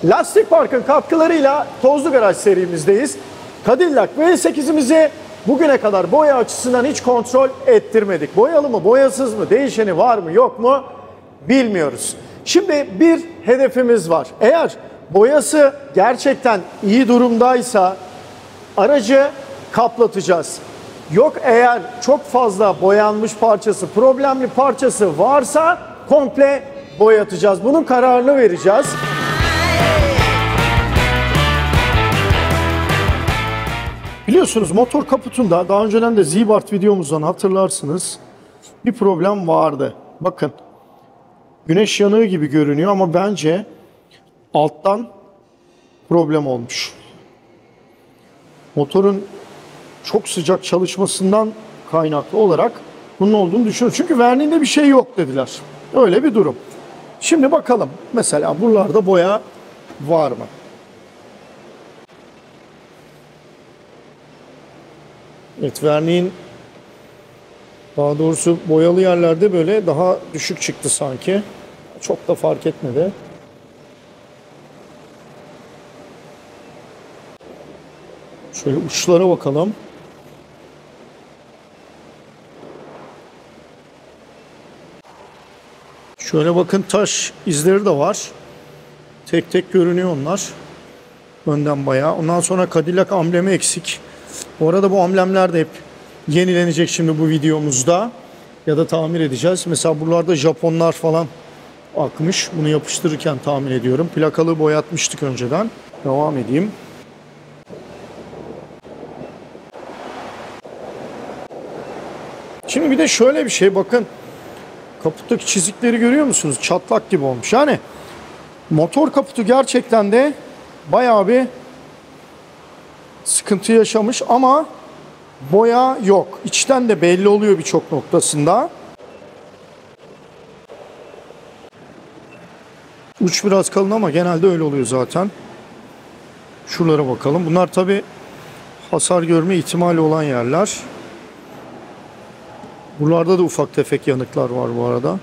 Lastik Park'ın katkılarıyla Tozlu Garaj serimizdeyiz. Cadillac V8'imizi bugüne kadar boya açısından hiç kontrol ettirmedik. Boyalı mı, boyasız mı, değişeni var mı, yok mu bilmiyoruz. Şimdi bir hedefimiz var. Eğer boyası gerçekten iyi durumdaysa aracı kaplatacağız. Yok, eğer çok fazla boyanmış parçası, problemli parçası varsa komple boyatacağız. Bunun kararını vereceğiz. Biliyorsunuz motor kaputunda daha önceden de Ziebart videomuzdan hatırlarsınız bir problem vardı. Bakın, güneş yanığı gibi görünüyor ama bence alttan problem olmuş. Motorun çok sıcak çalışmasından kaynaklı olarak bunun olduğunu düşünüyorum. Çünkü verniğinde bir şey yok dediler. Öyle bir durum. Şimdi bakalım mesela buralarda boya var mı? Evet, verniğin daha doğrusu boyalı yerlerde böyle daha düşük çıktı sanki. Çok da fark etmedi. Şöyle uçlara bakalım. Şöyle bakın, taş izleri de var. Tek tek görünüyor onlar. Önden bayağı. Ondan sonra Cadillac amblemi eksik. Bu arada bu amblemler de hep yenilenecek şimdi bu videomuzda. Ya da tamir edeceğiz. Mesela buralarda Japonlar falan akmış. Bunu yapıştırırken tahmin ediyorum. Plakalı boyatmıştık önceden. Devam edeyim. Şimdi bir de şöyle bir şey, bakın. Kaputtaki çizikleri görüyor musunuz? Çatlak gibi olmuş. Yani motor kaputu gerçekten de bayağı bir sıkıntı yaşamış ama boya yok. İçten de belli oluyor birçok noktasında. Uç biraz kalın ama genelde öyle oluyor zaten. Şuralara bakalım. Bunlar tabi hasar görme ihtimali olan yerler. Buralarda da ufak tefek yanıklar var bu arada.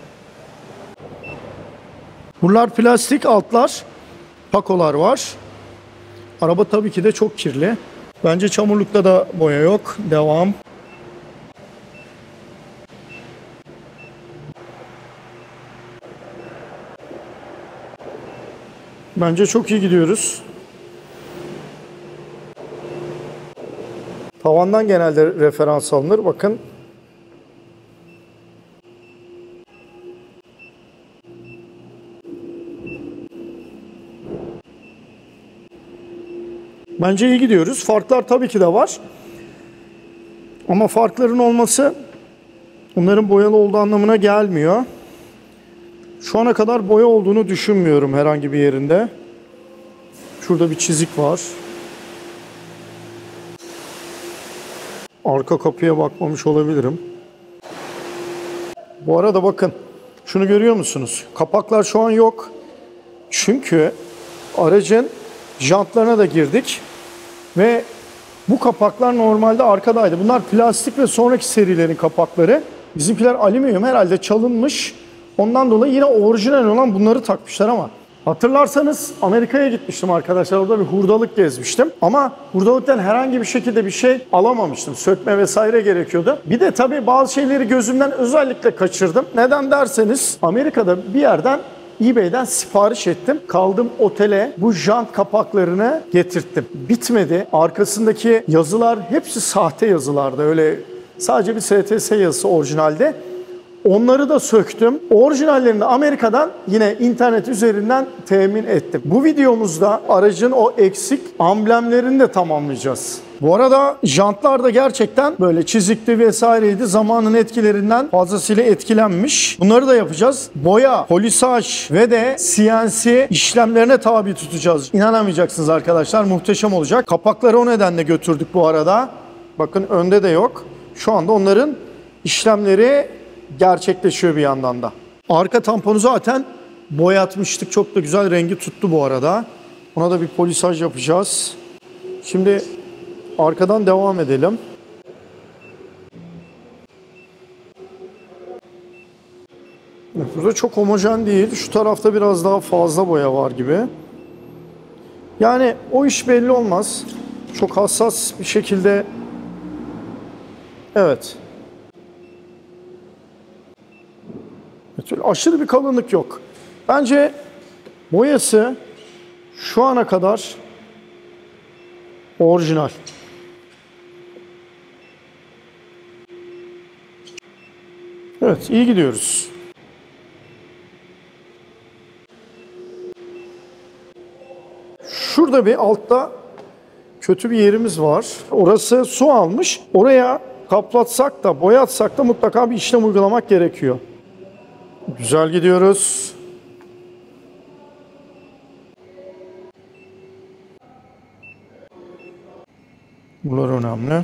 Buralar plastik, altlar pakolar var. Araba tabii ki de çok kirli. Bence çamurlukta da boya yok. Devam. Bence çok iyi gidiyoruz. Tavandan genelde referans alınır. Bakın. Bence iyi gidiyoruz. Farklar tabii ki de var. Ama farkların olması onların boyalı olduğu anlamına gelmiyor. Şu ana kadar boya olduğunu düşünmüyorum herhangi bir yerinde. Şurada bir çizik var. Arka kapıya bakmamış olabilirim. Bu arada bakın, şunu görüyor musunuz? Kapaklar şu an yok. Çünkü aracın jantlarına da girdik. Ve bu kapaklar normalde arkadaydı. Bunlar plastik ve sonraki serilerin kapakları. Bizimkiler alüminyum, herhalde çalınmış. Ondan dolayı yine orijinal olan bunları takmışlar ama hatırlarsanız Amerika'ya gitmiştim arkadaşlar. Orada bir hurdalık gezmiştim. Ama hurdalıktan herhangi bir şekilde bir şey alamamıştım. Sökme vesaire gerekiyordu. Bir de tabii bazı şeyleri gözümden özellikle kaçırdım. Neden derseniz Amerika'da bir yerden eBay'den sipariş ettim. Kaldım otele, bu jant kapaklarını getirttim. Bitmedi. Arkasındaki yazılar hepsi sahte yazılardı. Öyle sadece bir STS yazısı orijinalde. Onları da söktüm. Orijinallerini Amerika'dan yine internet üzerinden temin ettim. Bu videomuzda aracın o eksik amblemlerini de tamamlayacağız. Bu arada jantlar da gerçekten böyle çizikli vesaireydi. Zamanın etkilerinden fazlasıyla etkilenmiş. Bunları da yapacağız. Boya, polisaj ve de CNC işlemlerine tabi tutacağız. İnanamayacaksınız arkadaşlar. Muhteşem olacak. Kapakları o nedenle götürdük bu arada. Bakın önde de yok. Şu anda onların işlemleri gerçekleşiyor bir yandan da. Arka tamponu zaten boyatmıştık. Çok da güzel rengi tuttu bu arada. Ona da bir polisaj yapacağız. Şimdi arkadan devam edelim. Burada çok homojen değil. Şu tarafta biraz daha fazla boya var gibi. Yani o iş belli olmaz. Çok hassas bir şekilde. Evet. Evet, aşırı bir kalınlık yok. Bence boyası şu ana kadar orijinal. Evet, iyi gidiyoruz. Şurada bir altta kötü bir yerimiz var. Orası su almış. Oraya kaplatsak da boyatsak da mutlaka bir işlem uygulamak gerekiyor. Güzel gidiyoruz. Bunlar önemli.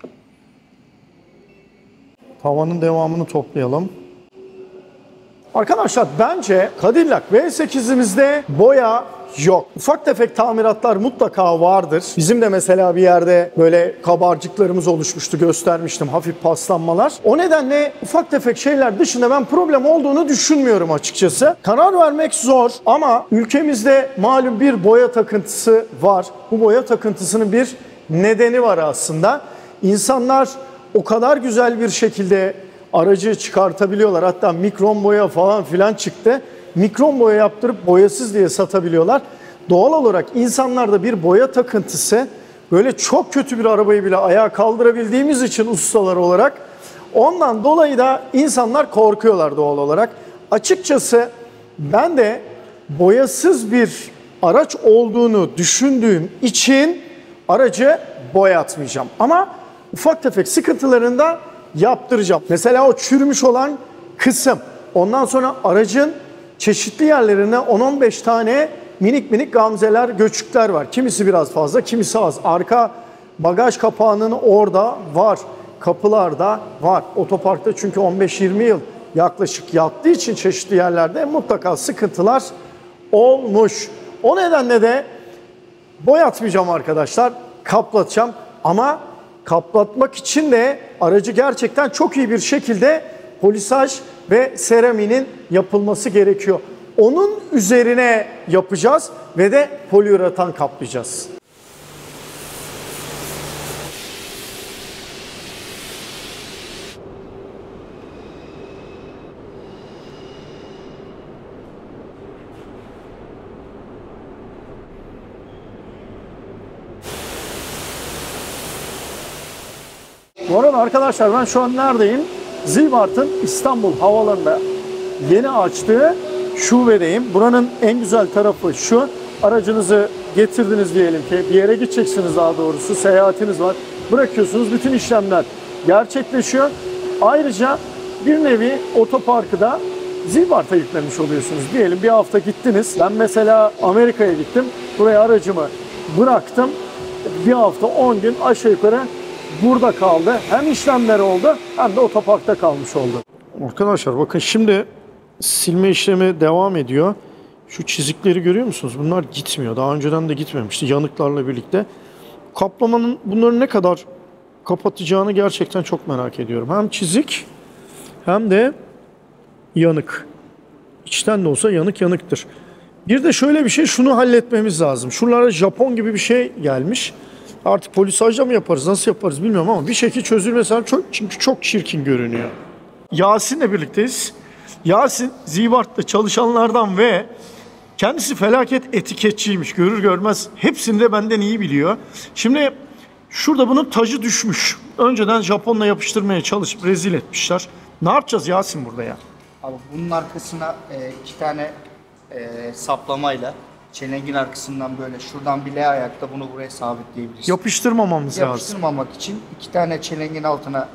Tavanın devamını toplayalım. Arkadaşlar bence Cadillac V8'imizde boya yok. Ufak tefek tamiratlar mutlaka vardır. Bizim de mesela bir yerde böyle kabarcıklarımız oluşmuştu, göstermiştim, hafif paslanmalar. O nedenle ufak tefek şeyler dışında ben problem olduğunu düşünmüyorum açıkçası. Karar vermek zor ama ülkemizde malum bir boya takıntısı var. Bu boya takıntısının bir nedeni var aslında. İnsanlar o kadar güzel bir şekilde aracı çıkartabiliyorlar. Hatta mikron boya falan filan çıktı. Mikron boya yaptırıp boyasız diye satabiliyorlar. Doğal olarak insanlarda bir boya takıntısı, böyle çok kötü bir arabayı bile ayağa kaldırabildiğimiz için ustalar olarak, ondan dolayı da insanlar korkuyorlar doğal olarak. Açıkçası ben de boyasız bir araç olduğunu düşündüğüm için aracı boyatmayacağım. Ama ufak tefek sıkıntılarını da yaptıracağım. Mesela o çürümüş olan kısım. Ondan sonra aracın çeşitli yerlerine 10-15 tane minik minik gamzeler, göçükler var. Kimisi biraz fazla, kimisi az. Arka bagaj kapağının orada var. Kapılarda var. Otoparkta çünkü 15-20 yıl yaklaşık yattığı için çeşitli yerlerde mutlaka sıkıntılar olmuş. O nedenle de boyatmayacağım arkadaşlar. Kaplatacağım ama kaplatmak için de aracı gerçekten çok iyi bir şekilde polisaj ve seraminin yapılması gerekiyor. Onun üzerine yapacağız ve de poliüretan kaplayacağız. Bu arada arkadaşlar ben şu an neredeyim? Zilbart'ın İstanbul havalarında yeni açtığı şubedeyim. Buranın en güzel tarafı şu: aracınızı getirdiniz diyelim ki, bir yere gideceksiniz, daha doğrusu seyahatiniz var. Bırakıyorsunuz, bütün işlemler gerçekleşiyor. Ayrıca bir nevi otoparkı da Zilbart'a yüklemiş oluyorsunuz. Diyelim bir hafta gittiniz. Ben mesela Amerika'ya gittim. Buraya aracımı bıraktım. Bir hafta 10 gün aşağı yukarı burada kaldı. Hem işlemler oldu hem de otoparkta kalmış oldu. Arkadaşlar bakın şimdi silme işlemi devam ediyor. Şu çizikleri görüyor musunuz? Bunlar gitmiyor. Daha önceden de gitmemişti yanıklarla birlikte. Kaplamanın bunları ne kadar kapatacağını gerçekten çok merak ediyorum. Hem çizik hem de yanık. İçten de olsa yanık yanıktır. Bir de şöyle bir şey, şunu halletmemiz lazım. Şuralara Japon gibi bir şey gelmiş. Artık polisajla mı yaparız, nasıl yaparız bilmiyorum ama bir şekilde çözülmesi çok, çünkü çok çirkin görünüyor. Yasin'le birlikteyiz. Yasin Zilbart'ta çalışanlardan ve kendisi felaket etiketçiymiş. Görür görmez hepsini de benden iyi biliyor. Şimdi şurada bunun tacı düşmüş. Önceden Japonla yapıştırmaya çalışıp rezil etmişler. Ne yapacağız Yasin burada ya? Abi bunun arkasına iki tane saplamayla çelengin arkasından böyle şuradan bir L ayakta bunu buraya sabitleyebiliriz. Yapıştırmamamız lazım. Yapıştırmamak için iki tane çelengin altına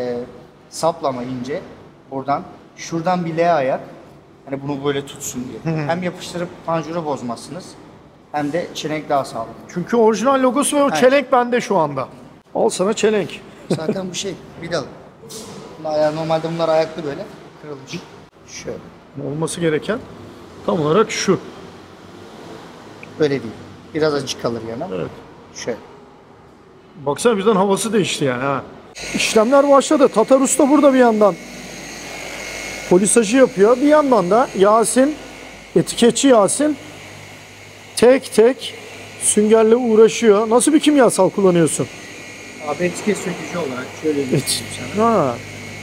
saplama ince buradan. Şuradan bir L ayak. Hani bunu böyle tutsun diye. Hem yapıştırıp panjuru bozmazsınız hem de çelenk daha sağlam. Çünkü orijinal logosu ve o çelenk bende şu anda. Al sana çelenk. Zaten bu şey vidalı. Normalde bunlar ayaklı böyle kırılmış. Şöyle. Olması gereken tam olarak şu. Böyle değil. Biraz açık kalır yana. Evet. Şöyle. Baksana birden havası değişti yani ha. İşlemler başladı. Tatar Usta burada bir yandan polisajı yapıyor. Bir yandan da Yasin, etiketçi Yasin tek tek Süngerle uğraşıyor. Nasıl bir kimyasal kullanıyorsun? Abi etiket sökücü olarak şöyle göstereyim sana. Ha,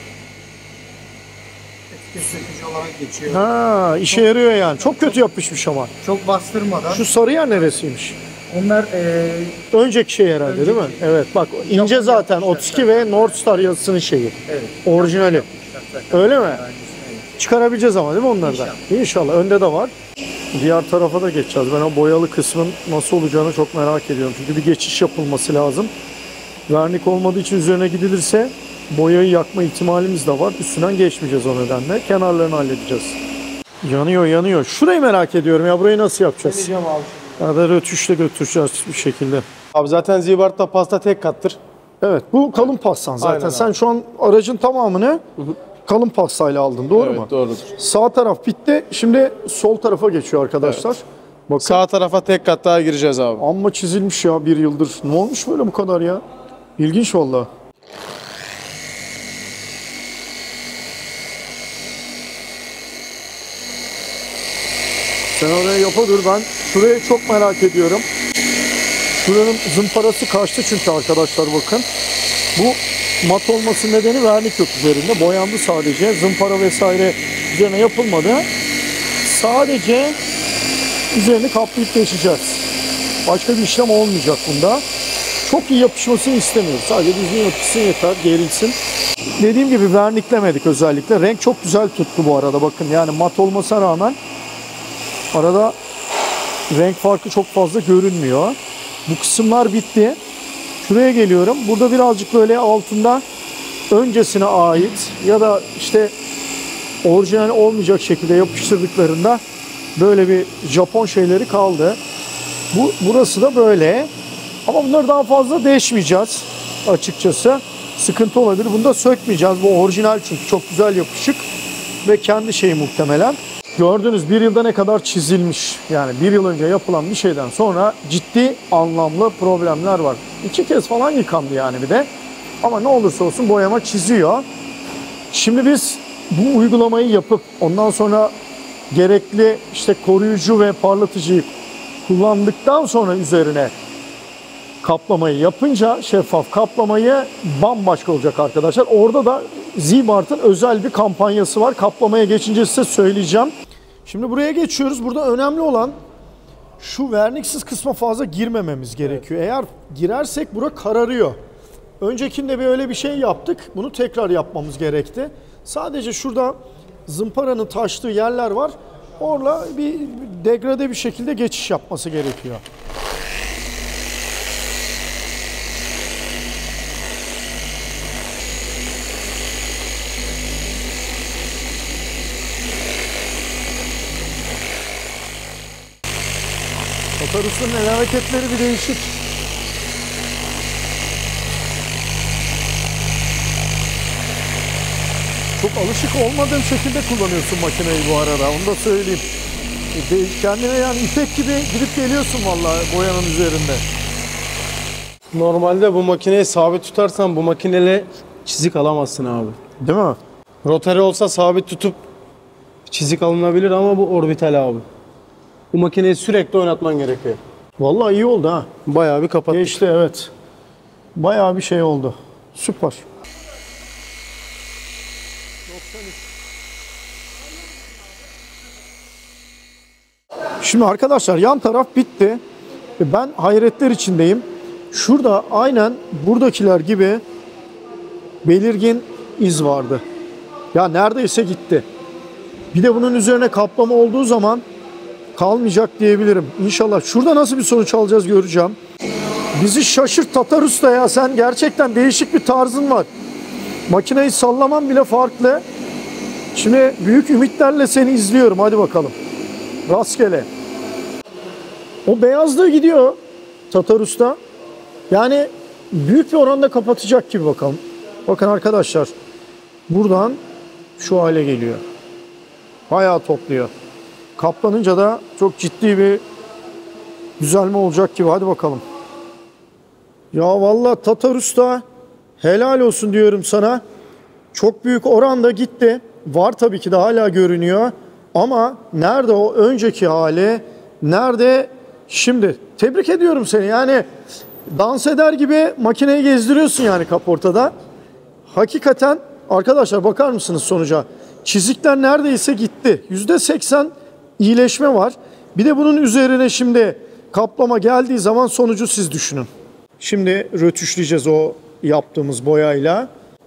Etiket sökücü olarak geçiyor. ha, işe yarıyor yani. Çok kötü yapışmış ama. Çok bastırmadan. Şu sarı yer neresiymiş? Onlar Önceki şey herhalde değil mi? Önceki. Evet bak ince zaten 32 ve North Star yazısının şeyi. evet. Orijinali. Öyle mi? Aynısı, evet. Çıkarabileceğiz ama değil mi onlardan? İnşallah. İnşallah. Önde de var. Diğer tarafa da geçeceğiz. Ben o boyalı kısmın nasıl olacağını çok merak ediyorum. Çünkü bir geçiş yapılması lazım. Vernik olmadığı için üzerine gidilirse boyayı yakma ihtimalimiz de var. Üstünden geçmeyeceğiz o nedenle. Kenarlarını halledeceğiz. Yanıyor yanıyor. Şurayı merak ediyorum ya. Burayı nasıl yapacağız? Geleceğim abi. Ya da rötuşla götüreceğiz bir şekilde. Abi zaten Zibart'ta pasta tek kattır. Evet bu kalın pastan zaten. Aynen Sen abi. şu an aracın tamamını kalın pastayla aldın. Doğru mu? Evet doğrudur. Sağ taraf bitti. Şimdi sol tarafa geçiyor arkadaşlar. Bakın. Sağ tarafa tek kat daha gireceğiz abi. Amma çizilmiş ya bir yıldır. Ne olmuş böyle bu kadar ya? İlginç valla. Sen oraya yapa dur, ben şurayı çok merak ediyorum. Şuranın zımparası kaçtı çünkü arkadaşlar bakın. Bu mat olması nedeni vernik yok üzerinde. Boyandı sadece. Zımpara vesaire üzerine yapılmadı. Sadece üzerini kaplayıp geçeceğiz. Başka bir işlem olmayacak bunda. Çok iyi yapışmasını istemiyoruz. Sadece düzgün yapışsın yeter, gerilsin. Dediğim gibi verniklemedik özellikle. Renk çok güzel tuttu bu arada bakın. Yani mat olmasına rağmen arada renk farkı çok fazla görünmüyor. Bu kısımlar bitti. Şuraya geliyorum. Burada birazcık böyle altında öncesine ait ya da işte orijinal olmayacak şekilde yapıştırdıklarında böyle bir Japon şeyleri kaldı. Burası da böyle. Ama bunları daha fazla değişmeyeceğiz açıkçası. Sıkıntı olabilir. Bunu da sökmeyeceğiz. Bu orijinal çünkü çok güzel yapışık ve kendi şeyi muhtemelen. Gördünüz bir yılda ne kadar çizilmiş. Yani bir yıl önce yapılan bir şeyden sonra ciddi anlamlı problemler var. 2 kez falan yıkandı yani bir de. Ama ne olursa olsun boyama çiziyor. Şimdi biz bu uygulamayı yapıp ondan sonra gerekli işte koruyucu ve parlatıcıyı kullandıktan sonra üzerine kaplamayı yapınca şeffaf kaplamayı bambaşka olacak arkadaşlar. Orada da Zibart'ın özel bir kampanyası var. Kaplamaya geçince size söyleyeceğim. Şimdi buraya geçiyoruz. Burada önemli olan şu verniksiz kısma fazla girmememiz gerekiyor. Eğer girersek bura kararıyor. Öncekinde bir öyle bir şey yaptık. Bunu tekrar yapmamız gerekti. Sadece şurada zımparanın taştığı yerler var. Orada bir degrade bir şekilde geçiş yapması gerekiyor. Tatarus'un el hareketleri bir değişik. Çok alışık olmadığım şekilde kullanıyorsun makineyi bu arada. Onu da söyleyeyim. Kendine yani ipek gibi gidip geliyorsun vallahi boyanın üzerinde. Normalde bu makineyi sabit tutarsan bu makineyle çizik alamazsın abi. Değil mi? Rotary olsa sabit tutup çizik alınabilir ama bu orbital abi. Bu makineyi sürekli oynatman gerekiyor. Vallahi iyi oldu ha. Bayağı bir kapattık. Geçti evet. Bayağı bir şey oldu. Süper. Şimdi arkadaşlar yan taraf bitti. Ben hayretler içindeyim. Şurada aynen buradakiler gibi belirgin iz vardı. Ya neredeyse gitti. Bir de bunun üzerine kaplama olduğu zaman kalmayacak diyebilirim. İnşallah. Şurada nasıl bir sonuç alacağız göreceğim. Bizi şaşırt Tatarus da ya. Sen gerçekten değişik bir tarzın var. Makineyi sallaman bile farklı. Şimdi büyük ümitlerle seni izliyorum. Hadi bakalım. Rastgele. O beyazlığı gidiyor Tatarus'ta. Yani büyük bir oranda kapatacak gibi bakalım. Bakın arkadaşlar. Buradan şu hale geliyor. Bayağı topluyor. Kaplanınca da çok ciddi bir düzelme olacak gibi. Hadi bakalım. Ya vallahi Tatarus'ta helal olsun diyorum sana. Çok büyük oranda gitti. Var tabii ki de hala görünüyor. Ama nerede o önceki hali? Nerede Şimdi tebrik ediyorum seni. Yani dans eder gibi makineyi gezdiriyorsun yani kaportada. Hakikaten arkadaşlar bakar mısınız sonuca? Çizikler neredeyse gitti. %80 iyileşme var. Bir de bunun üzerine şimdi kaplama geldiği zaman sonucu siz düşünün. Şimdi rötuşlayacağız o yaptığımız boyayla.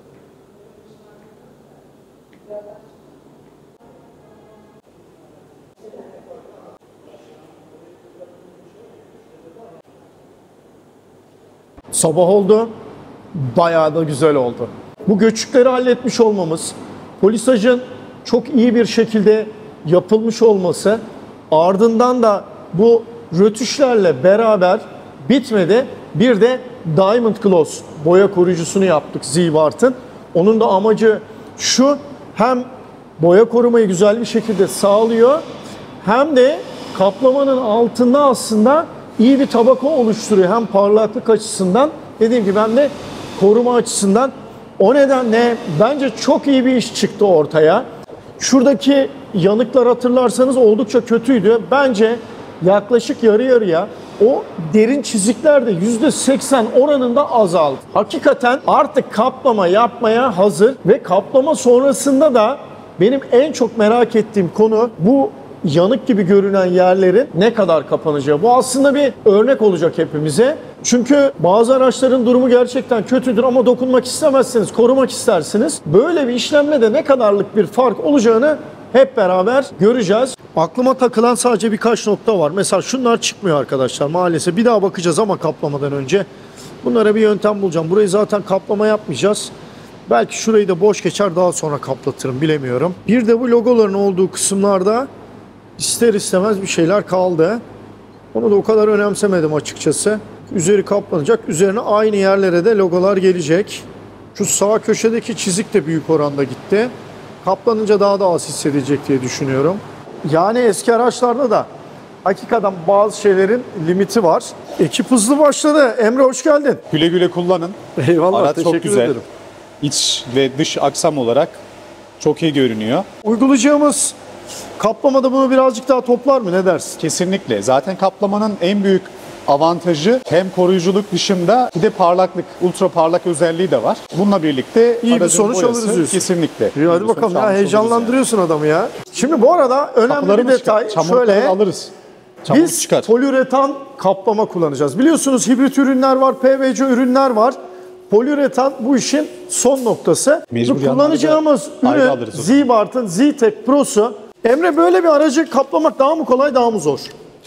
Sabah oldu. Bayağı da güzel oldu. Bu göçükleri halletmiş olmamız, polisajın çok iyi bir şekilde yapılmış olması, ardından da bu rötuşlarla beraber bitmedi. Bir de Diamond Gloss boya koruyucusunu yaptık Zibart'ın. Onun da amacı şu, hem boya korumayı güzel bir şekilde sağlıyor, hem de kaplamanın altında aslında iyi bir tabaka oluşturuyor. Hem parlaklık açısından, dediğim gibi hem de koruma açısından. O nedenle bence çok iyi bir iş çıktı ortaya. Şuradaki yanıklar hatırlarsanız oldukça kötüydü. Bence yaklaşık yarı yarıya o derin çizikler de %80 oranında azaldı. Hakikaten artık kaplama yapmaya hazır ve kaplama sonrasında da benim en çok merak ettiğim konu bu yanık gibi görünen yerlerin ne kadar kapanacağı. Bu aslında bir örnek olacak hepimize. Çünkü bazı araçların durumu gerçekten kötüdür ama dokunmak istemezsiniz, korumak istersiniz. Böyle bir işlemle de ne kadarlık bir fark olacağını hep beraber göreceğiz. Aklıma takılan sadece birkaç nokta var. Mesela şunlar çıkmıyor arkadaşlar maalesef. Bir daha bakacağız ama kaplamadan önce. Bunlara bir yöntem bulacağım. Burayı zaten kaplama yapmayacağız. Belki şurayı da boş geçer, daha sonra kaplatırım, bilemiyorum. Bir de bu logoların olduğu kısımlarda İster istemez bir şeyler kaldı. Onu da o kadar önemsemedim açıkçası. Üzeri kaplanacak. Üzerine aynı yerlere de logolar gelecek. Şu sağ köşedeki çizik de büyük oranda gitti. Kaplanınca daha da az hissedilecek diye düşünüyorum. Yani eski araçlarda da hakikaten bazı şeylerin limiti var. Ekip hızlı başladı. Emre hoş geldin. Güle güle kullanın. Eyvallah, Araç teşekkür çok güzel. ederim. İç ve dış aksam olarak çok iyi görünüyor. Uygulayacağımız kaplamada bunu birazcık daha toplar mı? Ne dersin? Kesinlikle. Zaten kaplamanın en büyük avantajı hem koruyuculuk dışında bir de parlaklık, ultra parlak özelliği de var. Bununla birlikte İyi bir aracın sonuç boyası alırız diyorsun. Kesinlikle. İyi, hadi bakalım ya, heyecanlandırıyorsun adamı ya. Şimdi bu arada önemli bir detay şöyle. Alırız. Çamur Biz çıkar. poliüretan kaplama kullanacağız. Biliyorsunuz hibrit ürünler var, PVC ürünler var. Poliüretan bu işin son noktası. Mecbur Bu kullanacağımız yanlarını da ayrı ürün alırız o Zibart'ın Z-Tech Pro'su. Emre, böyle bir aracı kaplamak daha mı kolay, daha mı zor?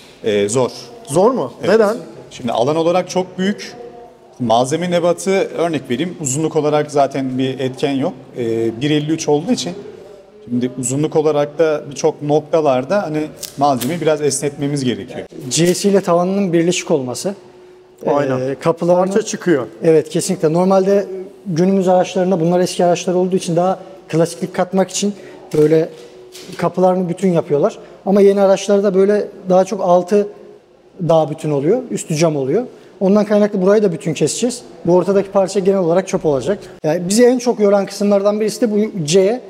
Zor. Zor mu? Evet. Neden? Şimdi alan olarak çok büyük. Malzeme nebatı, örnek vereyim. Uzunluk olarak zaten bir etken yok. 1.53 olduğu için şimdi uzunluk olarak da birçok noktalarda hani malzemeyi biraz esnetmemiz gerekiyor. GS ile tavanının birleşik olması. Aynen. Kapılarının, Parça çıkıyor. evet, kesinlikle. Normalde günümüz araçlarında, bunlar eski araçlar olduğu için daha klasiklik katmak için böyle kapılarını bütün yapıyorlar. Ama yeni araçlarda böyle daha çok altı daha bütün oluyor, üstü cam oluyor. Ondan kaynaklı burayı da bütün keseceğiz. Bu ortadaki parça genel olarak çöp olacak. Yani bizi en çok yoran kısımlardan birisi de bu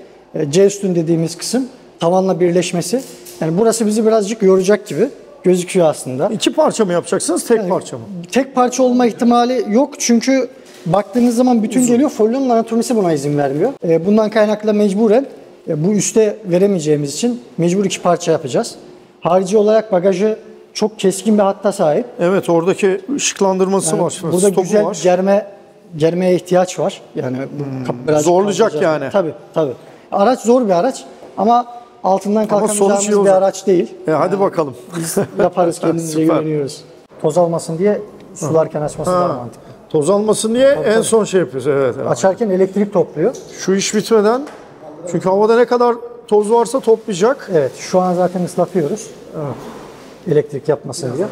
C üstün dediğimiz kısım. Tavanla birleşmesi. Yani burası bizi birazcık yoracak gibi gözüküyor aslında. İki parça mı yapacaksınız, tek parça mı? Tek parça olma ihtimali yok çünkü baktığınız zaman bütün geliyor. Folyonun anatomisi buna izin vermiyor. Bundan kaynaklı mecburen bu üste veremeyeceğimiz için mecbur iki parça yapacağız. Harici olarak bagajı çok keskin bir hatta sahip. Evet, oradaki ışıklandırması Yani var. burada stopu güzel var. germeye ihtiyaç var. Yani bu kapı birazcık Zorlayacak kaldıracak. yani. Tabii. Araç zor bir araç ama altından sonuç iyi kalkamayacağımız bir olacak. araç değil. Hadi bakalım. Biz yaparız, kendimize Süper. güveniyoruz. Toz almasın diye sularken açması daha mantıklı. Toz almasın diye en son şey yapıyoruz. Evet. Açarken elektrik topluyor. Şu iş bitmeden, çünkü havada ne kadar toz varsa toplayacak. Evet, şu an zaten ıslatıyoruz. Evet. Elektrik yapmasın diye.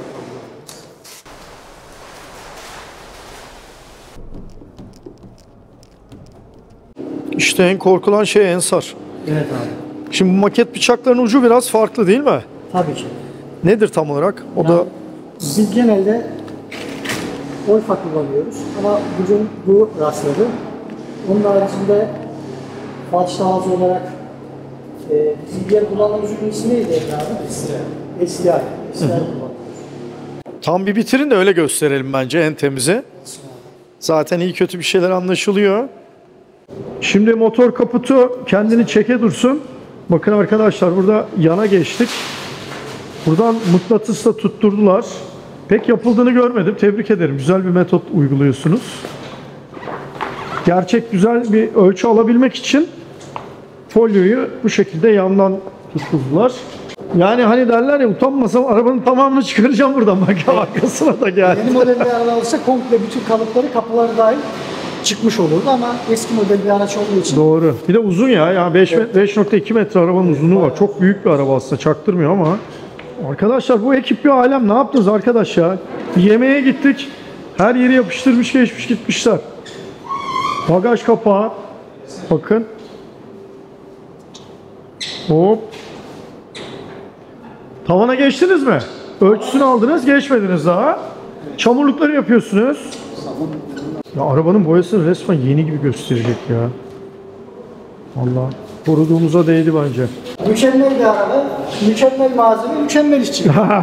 İşte en korkulan şey ensar. Evet abi. Şimdi bu maket bıçakların ucu biraz farklı değil mi? Tabii ki. Nedir tam olarak? O da Biz genelde olfa kullanıyoruz ama bugün bu rastladı. Onun haricinde falç tavası olarak bizim diğer kullandığımız ürün ismi neydi Emre abi? SDI. SDI kullanıyoruz. Tam bir bitirin de öyle gösterelim bence en temizi. Zaten iyi kötü bir şeyler anlaşılıyor. Şimdi motor kaputu kendini çeke dursun. Bakın arkadaşlar burada yana geçtik. Buradan mıknatısla tutturdular. Pek yapıldığını görmedim. Tebrik ederim. Güzel bir metot uyguluyorsunuz. Gerçek güzel bir ölçü alabilmek için folyoyu bu şekilde yandan tutturdular. Yani hani derler ya, utanmasam arabanın tamamını çıkaracağım buradan. Bak arkasına da geldi. Yeni model bir araba olsa komple bütün kalıpları, kapıları dahil çıkmış olurdu ama eski model bir araç olduğu için. Doğru. Bir de uzun ya. 5.2 metre arabanın uzunluğu var. Çok büyük bir araba aslında. Çaktırmıyor ama. Arkadaşlar bu ekip bir alem. Ne yaptınız arkadaş ya? Bir yemeğe gittik. Her yeri yapıştırmış geçmiş gitmişler. Bagaj kapağı. Bakın. Hop. Tavana geçtiniz mi? Ölçüsünü aldınız, geçmediniz daha. Çamurlukları yapıyorsunuz. Ya arabanın boyasını resmen yeni gibi gösterecek ya. Allah. Koruduğumuza değdi bence. Mükemmel bir araba, mükemmel malzeme, mükemmel işçi.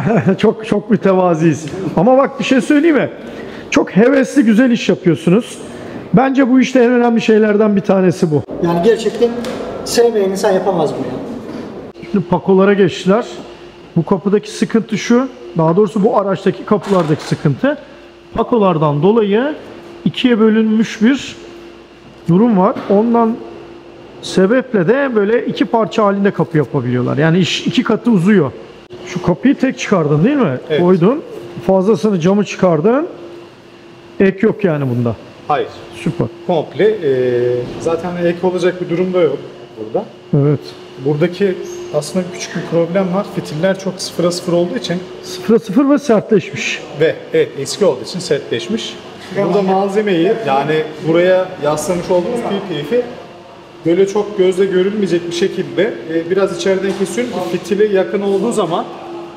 Çok mütevaziyiz. Ama bak bir şey söyleyeyim mi? Çok hevesli güzel iş yapıyorsunuz. Bence bu işte en önemli şeylerden bir tanesi bu. Yani gerçekten sevmeyen insan yapamaz bunu ya. Şimdi pakolara geçtiler. Bu kapıdaki sıkıntı şu. Daha doğrusu bu araçtaki kapılardaki sıkıntı. Pakolardan dolayı ikiye bölünmüş bir durum var. Ondan sebeple de böyle iki parça halinde kapı yapabiliyorlar. Yani iş iki katı uzuyor. Şu kapıyı tek çıkardın değil mi? Evet. Koydun. Fazlasını camı çıkardın. Ek yok yani bunda. Hayır. Süper. Komple zaten ek olacak bir durum da yok burada. Evet. Buradaki aslında küçük bir problem var. Fitiller çok 0'a 0 olduğu için 0'a 0 ve sertleşmiş. ve evet eski olduğu için sertleşmiş. Burada malzemeyi yani buraya yaslamış olduğumuz PPF'i böyle çok gözle görülmeyecek bir şekilde biraz içeriden kesiyorum ki fitili yakın olduğu zaman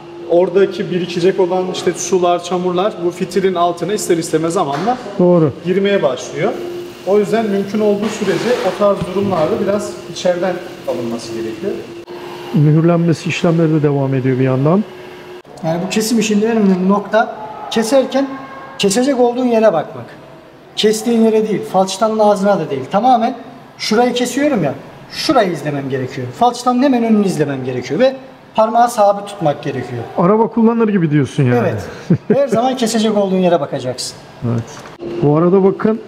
oradaki birikecek olan işte sular, çamurlar bu fitilin altına ister istemez zamanla Doğru. girmeye başlıyor. O yüzden mümkün olduğu sürece o tarz durumlarda biraz içeriden alınması gerekiyor. Mühürlenmesi işlemleri de devam ediyor bir yandan. Yani bu kesim işinde en önemli nokta keserken kesecek olduğun yere bakmak. Kestiğin yere değil, falçatanın ağzına da değil. Tamamen şurayı kesiyorum ya, şurayı izlemem gerekiyor. Falçatanın hemen önünü izlemem gerekiyor ve parmağı sabit tutmak gerekiyor. Araba kullanır gibi diyorsun yani. Evet. Her zaman kesecek olduğun yere bakacaksın. Evet. Bu arada bakın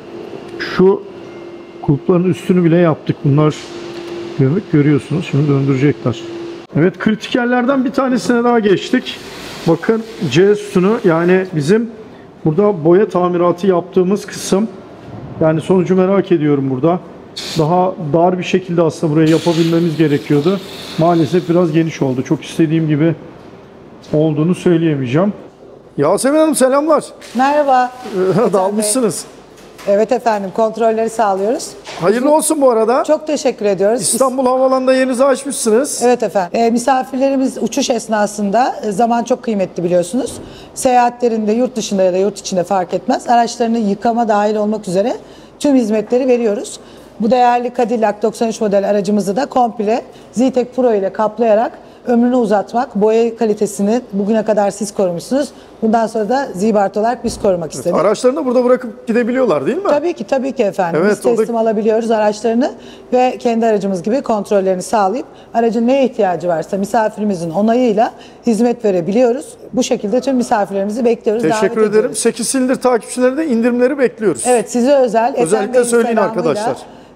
şu kulpların üstünü bile yaptık. Bunlar görüyorsunuz. Şimdi döndürecekler. Evet, kritik yerlerden bir tanesine daha geçtik. Bakın C sütunu, yani bizim burada boya tamiratı yaptığımız kısım. Yani sonucu merak ediyorum burada. Daha dar bir şekilde aslında burayı yapabilmemiz gerekiyordu. Maalesef biraz geniş oldu. Çok istediğim gibi olduğunu söyleyemeyeceğim. Yasemin Hanım selamlar. Merhaba. Dalmışsınız. Evet efendim, kontrolleri sağlıyoruz. Hayırlı olsun bu arada. Çok teşekkür ediyoruz. İstanbul Havalanı'nda yerinizi açmışsınız. Evet efendim. Misafirlerimiz uçuş esnasında zaman çok kıymetli biliyorsunuz. Seyahatlerinde yurt dışında ya da yurt içinde fark etmez. Araçlarını yıkama dahil olmak üzere tüm hizmetleri veriyoruz. Bu değerli Cadillac 93 model aracımızı da komple Zetec Pro ile kaplayarak ömrünü uzatmak, boya kalitesini bugüne kadar siz korumuşsunuz. Bundan sonra da Zibart olarak biz korumak istedik. Araçlarını da burada bırakıp gidebiliyorlar değil mi? Tabii ki efendim. Evet, Biz teslim o da... alabiliyoruz araçlarını ve kendi aracımız gibi kontrollerini sağlayıp aracın neye ihtiyacı varsa misafirimizin onayıyla hizmet verebiliyoruz. Bu şekilde tüm misafirlerimizi bekliyoruz. Teşekkür davet ederim. ediyoruz. 8 silindir takipçilerine indirimleri bekliyoruz. Evet, size özel. Özellikle söyleyin arkadaşlar.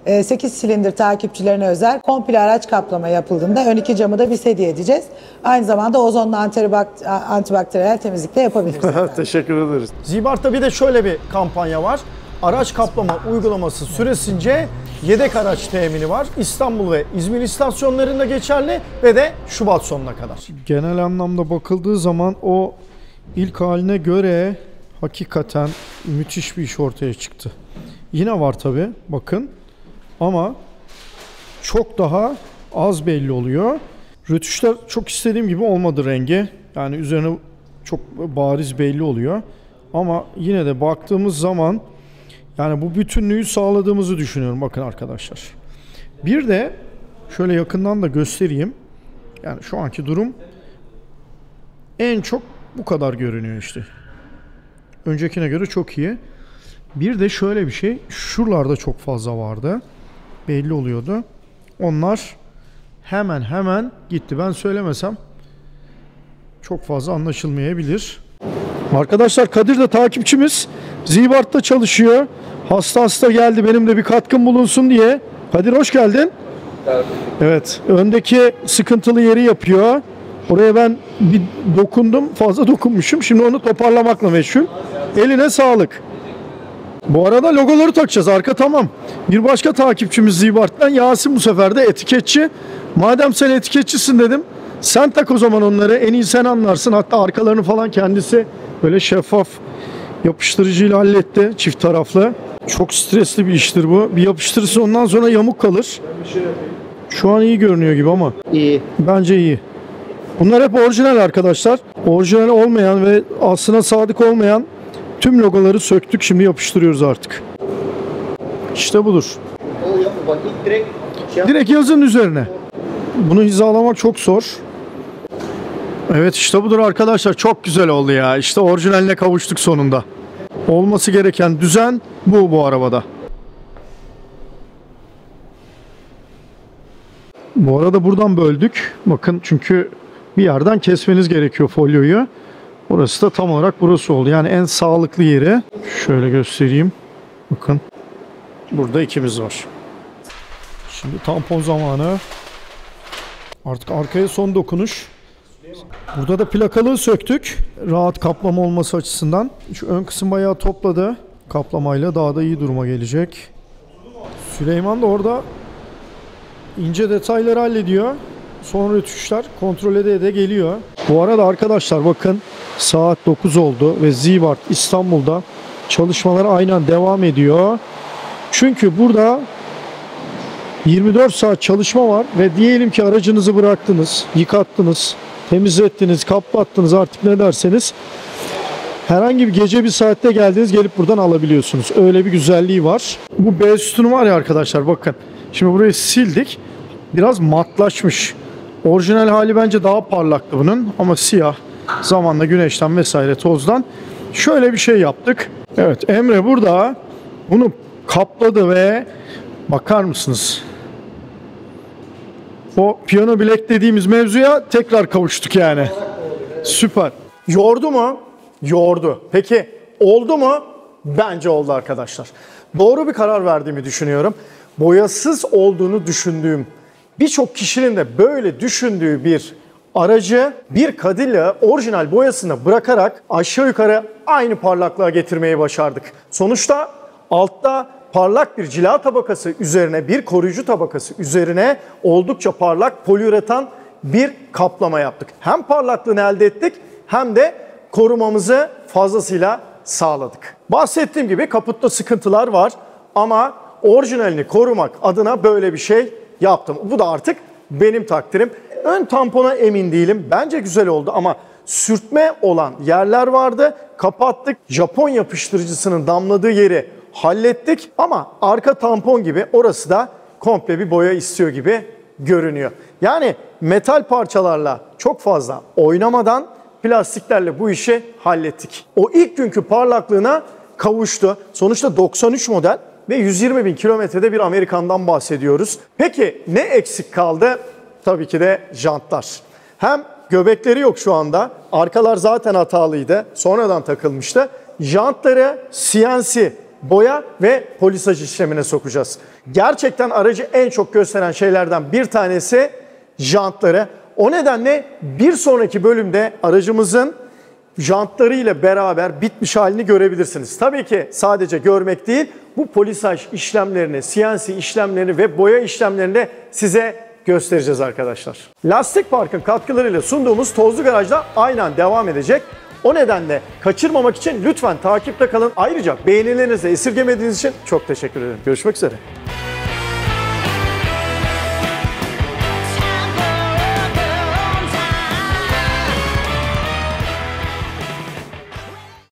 8 silindir takipçilerine özel komple araç kaplama yapıldığında ön iki camı da biz hediye edeceğiz. Aynı zamanda ozonlu antibakteriyel temizlik de yapabiliriz. Teşekkür ederiz. Zibart'ta bir de şöyle bir kampanya var. Araç kaplama uygulaması süresince yedek araç temini var. İstanbul ve İzmir istasyonlarında geçerli ve de Şubat sonuna kadar. Genel anlamda bakıldığı zaman o ilk haline göre hakikaten müthiş bir iş ortaya çıktı. Yine var tabi, bakın. Ama çok daha az belli oluyor. Rötuşlar çok istediğim gibi olmadı rengi. Yani üzerine çok bariz belli oluyor. Ama yine de baktığımız zaman yani bu bütünlüğü sağladığımızı düşünüyorum. Bakın arkadaşlar. Bir de şöyle yakından da göstereyim. Yani şu anki durum en çok bu kadar görünüyor işte. öncekine göre çok iyi. Bir de şöyle bir şey. Şuralarda çok fazla vardı. Belli oluyordu. Onlar hemen gitti. Ben söylemesem çok fazla anlaşılmayabilir. Arkadaşlar Kadir de takipçimiz. Zibart'ta çalışıyor. Hasta geldi, benim de bir katkım bulunsun diye. Kadir hoş geldin. Evet. Öndeki sıkıntılı yeri yapıyor. Oraya ben bir dokundum. Fazla dokunmuşum. Şimdi onu toparlamakla meşgul. Eline sağlık. Bu arada logoları takacağız. Arka tamam. Bir başka takipçimiz Zibart'tan Yasin bu sefer de etiketçi. Madem sen etiketçisin dedim. Sen tak o zaman onları. En iyi sen anlarsın. Hatta arkalarını falan kendisi böyle şeffaf yapıştırıcıyla halletti. Çift taraflı. Çok stresli bir iştir bu. Bir yapıştırırsın, ondan sonra yamuk kalır. Şu an iyi görünüyor gibi ama. İyi. Bence iyi. Bunlar hep orijinal arkadaşlar. Orijinal olmayan ve aslına sadık olmayan tüm logoları söktük. Şimdi yapıştırıyoruz artık. İşte budur. Direkt yazın üzerine. Bunu hizalamak çok zor. Evet, işte budur arkadaşlar. Çok güzel oldu ya. İşte orijinaline kavuştuk sonunda. Olması gereken düzen bu arabada. Bu arada buradan böldük. Bakın, çünkü bir yerden kesmeniz gerekiyor folyoyu. Burası da tam olarak burası oldu. Yani en sağlıklı yeri. Şöyle göstereyim. Bakın. Burada ikimiz var. Şimdi tampon zamanı. Artık arkaya son dokunuş. Burada da plakalığı söktük. Rahat kaplama olması açısından. Şu ön kısım bayağı topladı. Kaplamayla daha da iyi duruma gelecek. Süleyman da orada ince detayları hallediyor. Son rötuşlar kontrol ede geliyor. Bu arada arkadaşlar bakın, saat 9 oldu ve Zibart İstanbul'da çalışmalar aynen devam ediyor. Çünkü burada 24 saat çalışma var ve diyelim ki aracınızı bıraktınız, yıkattınız, temizlettiniz, kaplattınız, artık ne derseniz, herhangi bir gece bir saatte geldiniz, gelip buradan alabiliyorsunuz. Öyle bir güzelliği var. Bu B sütunu var ya arkadaşlar, bakın. Şimdi burayı sildik. Biraz matlaşmış. Orijinal hali bence daha parlaktı bunun ama siyah. Zamanla güneşten vesaire tozdan. Şöyle bir şey yaptık. Evet, Emre burada bunu kapladı ve bakar mısınız? O piyano bilek dediğimiz mevzuya tekrar kavuştuk yani. Süper. Yordu mu? Yordu. Peki oldu mu? Bence oldu arkadaşlar. Doğru bir karar verdiğimi düşünüyorum. Boyasız olduğunu düşündüğüm, birçok kişinin de böyle düşündüğü bir aracı bir Cadillac'ı orijinal boyasını bırakarak aşağı yukarı aynı parlaklığa getirmeyi başardık. Sonuçta altta parlak bir cila tabakası üzerine, bir koruyucu tabakası üzerine oldukça parlak poliüretan bir kaplama yaptık. Hem parlaklığını elde ettik hem de korumamızı fazlasıyla sağladık. Bahsettiğim gibi kaputta sıkıntılar var ama orijinalini korumak adına böyle bir şey yaptım. Bu da artık benim takdirim. Ön tampona emin değilim. Bence güzel oldu ama sürtme olan yerler vardı. Kapattık. Japon yapıştırıcısının damladığı yeri hallettik ama arka tampon gibi orası da komple bir boya istiyor gibi görünüyor. Yani metal parçalarla çok fazla oynamadan plastiklerle bu işi hallettik. O ilk günkü parlaklığına kavuştu. Sonuçta 93 model ve 120 bin kilometrede bir Amerikan'dan bahsediyoruz. Peki ne eksik kaldı? Tabii ki de jantlar. Hem göbekleri yok şu anda. Arkalar zaten hatalıydı. Sonradan takılmıştı. Jantları CNC boya ve polisaj işlemine sokacağız. Gerçekten aracı en çok gösteren şeylerden bir tanesi jantları. O nedenle bir sonraki bölümde aracımızın jantlarıyla beraber bitmiş halini görebilirsiniz. Tabii ki sadece görmek değil, bu polisaj işlemlerini, CNC işlemlerini ve boya işlemlerini de size göstereceğiz arkadaşlar. Lastik Park'ın katkılarıyla sunduğumuz Tozlu Garaj'da aynen devam edecek. O nedenle kaçırmamak için lütfen takipte kalın. Ayrıca beğenilerinizi esirgemediğiniz için çok teşekkür ederim. Görüşmek üzere.